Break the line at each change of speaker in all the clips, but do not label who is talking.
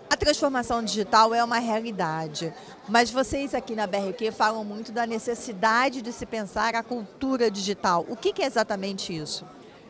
A transformação digital é uma realidade, mas vocês aqui na BRQ falam muito da necessidade de se pensar a cultura digital. O que é exatamente isso?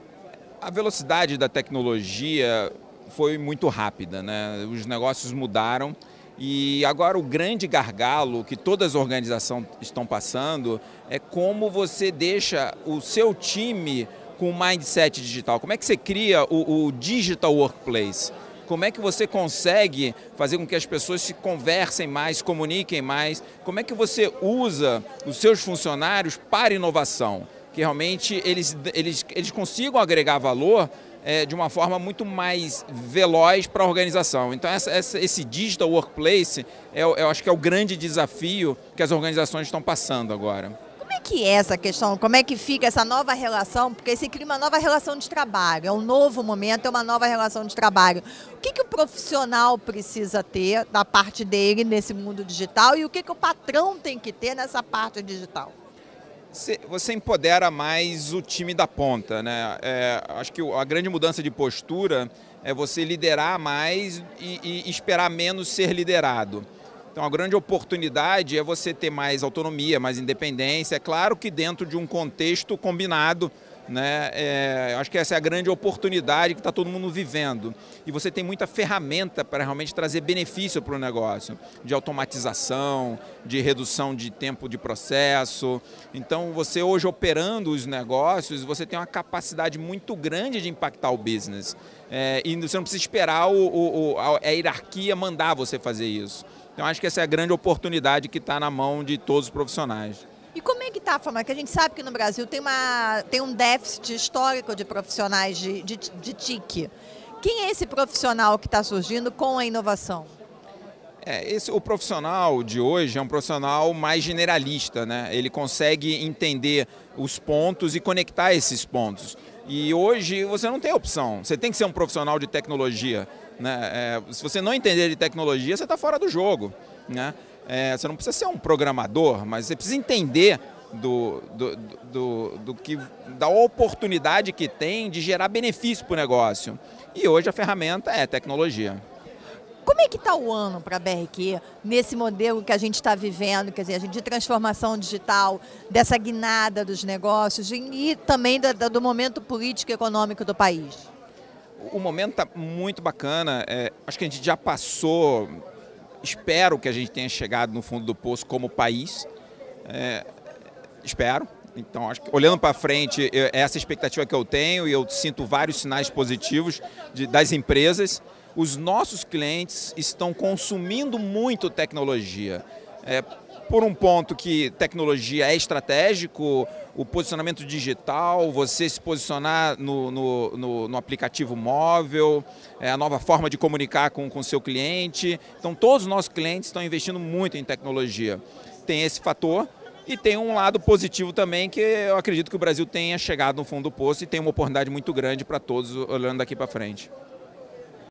A velocidade da tecnologia foi muito rápida, né? Os negócios mudaram e agora o grande gargalo que todas as organizações estão passando é como você deixa o seu time com o mindset digital. Como é que você cria o digital workplace? Como é que você consegue fazer com que as pessoas se conversem mais, se comuniquem mais? Como é que você usa os seus funcionários para inovação? Que realmente eles consigam agregar valor de uma forma muito mais veloz para a organização. Então esse digital workplace eu acho que é o grande desafio que as organizações estão passando agora.
Como é que é essa questão? Como é que fica essa nova relação? Porque se cria uma nova relação de trabalho, é um novo momento, é uma nova relação de trabalho. O que o profissional precisa ter da parte dele nesse mundo digital e o que o patrão tem que ter nessa parte digital?
Você empodera mais o time da ponta, né? Acho que a grande mudança de postura é você liderar mais e esperar menos ser liderado. Então a grande oportunidade é você ter mais autonomia, mais independência, é claro que dentro de um contexto combinado, né? Acho que essa é a grande oportunidade que está todo mundo vivendo. E você tem muita ferramenta para realmente trazer benefício para o negócio, de automatização, de redução de tempo de processo. Então você hoje operando os negócios, você tem uma capacidade muito grande de impactar o business. E você não precisa esperar a hierarquia mandar você fazer isso. Então acho que essa é a grande oportunidade que está na mão de todos os profissionais.
E como é que está a forma? Porque a gente sabe que no Brasil tem um déficit histórico de profissionais de TIC. Quem é esse profissional que está surgindo com a inovação?
O profissional de hoje é um profissional mais generalista, né? Ele consegue entender os pontos e conectar esses pontos. E hoje você não tem opção, você tem que ser um profissional de tecnologia, né? Se você não entender de tecnologia, você está fora do jogo, né? Você não precisa ser um programador, mas você precisa entender da oportunidade que tem de gerar benefício para o negócio. E hoje a ferramenta é tecnologia.
Como é que está o ano para a BRQ, nesse modelo que a gente está vivendo, quer dizer, de transformação digital, dessa guinada dos negócios e também do momento político e econômico do país?
O momento está muito bacana, acho que a gente já passou, espero que a gente tenha chegado no fundo do poço como país, espero. Então, acho que, olhando para frente, é essa expectativa que eu tenho e eu sinto vários sinais positivos das empresas. Os nossos clientes estão consumindo muito tecnologia. Por um ponto que tecnologia é estratégico, o posicionamento digital, você se posicionar no aplicativo móvel, a nova forma de comunicar com o seu cliente. Então, todos os nossos clientes estão investindo muito em tecnologia. Tem esse fator. E tem um lado positivo também, que eu acredito que o Brasil tenha chegado no fundo do poço e tem uma oportunidade muito grande para todos olhando daqui para frente.